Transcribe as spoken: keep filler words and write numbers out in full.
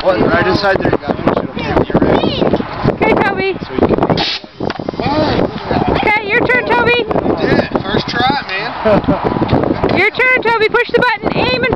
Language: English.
What? Right inside there. You got to push it. Okay, when you're ready. Okay, Toby. So you can... Okay, your turn, Toby. Did it. First try, man. Your turn, Toby. Push the button. Aim and